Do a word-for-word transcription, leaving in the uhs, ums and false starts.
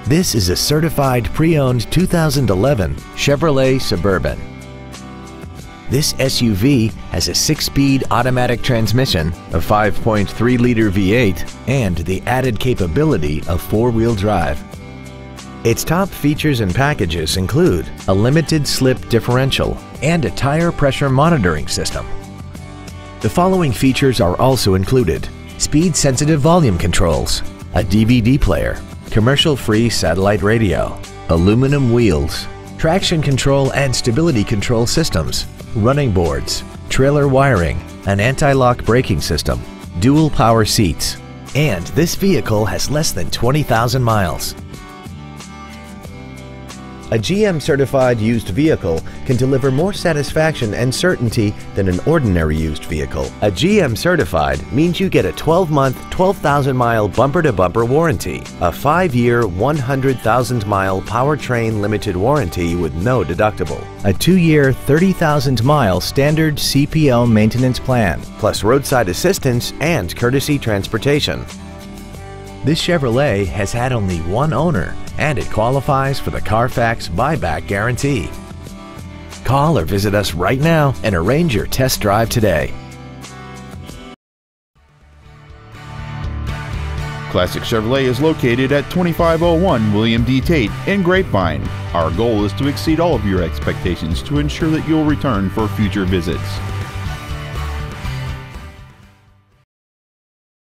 This is a certified pre-owned two thousand eleven Chevrolet Suburban. This S U V has a six-speed automatic transmission, a five point three liter V eight, and the added capability of four-wheel drive. Its top features and packages include a limited slip differential and a tire pressure monitoring system. The following features are also included: speed-sensitive volume controls, a D V D player, commercial-free satellite radio, aluminum wheels, traction control and stability control systems, running boards, trailer wiring, an anti-lock braking system, dual power seats, and this vehicle has less than twenty thousand miles. A G M certified used vehicle can deliver more satisfaction and certainty than an ordinary used vehicle. A G M certified means you get a twelve month, twelve thousand mile bumper-to-bumper warranty, a five year, one hundred thousand mile powertrain limited warranty with no deductible, a two year, thirty thousand mile standard C P L maintenance plan, plus roadside assistance and courtesy transportation. This Chevrolet has had only one owner, and it qualifies for the Carfax buyback guarantee. Call or visit us right now and arrange your test drive today. Classic Chevrolet is located at twenty-five oh one William D. Tate in Grapevine. Our goal is to exceed all of your expectations to ensure that you'll return for future visits.